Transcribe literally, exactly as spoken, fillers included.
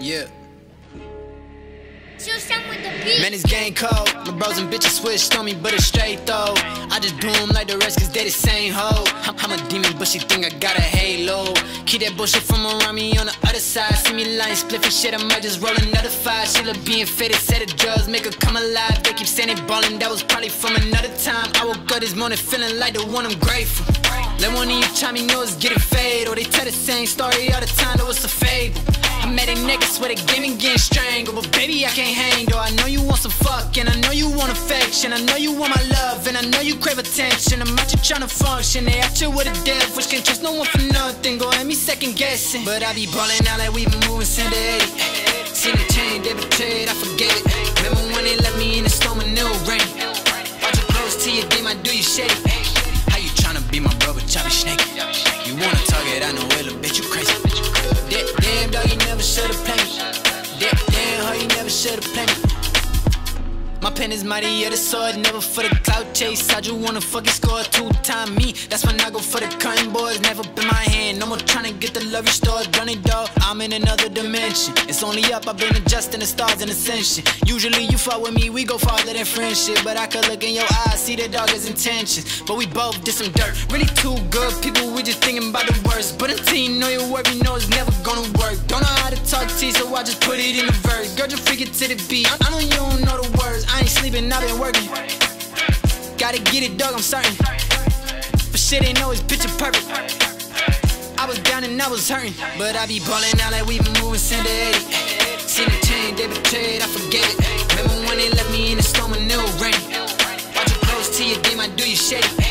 Yeah. Man, Man, this game cold. My bros and bitches switched on me, but it's straight though. I just do them like the rest, cause they the same hoe. I'm, I'm a demon, but she think I got a halo. Keep that bullshit from around me on the other side. See me lying, spliffing shit, I might just roll another five. She look being faded, said the drugs make her come alive. They keep saying they ballin', that was probably from another time. I woke up this morning feeling like the one I'm grateful. Let one of you try me know it's getting fade, or they tell the same story all the time, though it's a fable. I met a nigga, swear the game and getting strangled, but baby I can't hang though. I know you want some fuck, and I know you want affection. I know you want my love, and I know you crave attention. I'm out here trying to function, they out here with a death wish, can't trust no one for nothing. Go at me second guessing, but I be ballin' out like we been moving since the eighties. Seen the change, they betrayed, I forget it. Remember when they left me in the storm and no rain? Watch you close to your game, I do you shady. How you tryna be my brother, choppy snake? You wanna target, I know it, little bitch, you crazy. Damn, dog, you never should've played me. Damn, damn, how you never should've played me. My pen is mighty, yeah, the sword, never for the clout chase. I just wanna fucking score two-time me. That's when I go for the cutting boys, never been my hand. No more tryna get the love restored, running dog. I'm in another dimension. It's only up, I've been adjusting the stars in ascension. Usually you fuck with me, we go farther than friendship. But I could look in your eyes, see the dog's intentions. But we both did some dirt, really two good people, we just thinking about the worst. But until you know your work, you know it's never gonna work. Don't know how to talk to you, so I just put it in the verse. Girl, just freak it to the beat, I, I know you don't know the words. I ain't sleeping, I've been working. Gotta get it, dog, I'm certain. But shit ain't always picture perfect. I was down and I was hurting, but I be ballin' out like we been moving since the eighties. Seen the change, they betrayed, I forget it. Remember when they left me in the storm and no rain? Watch you close to your game, I do you shady.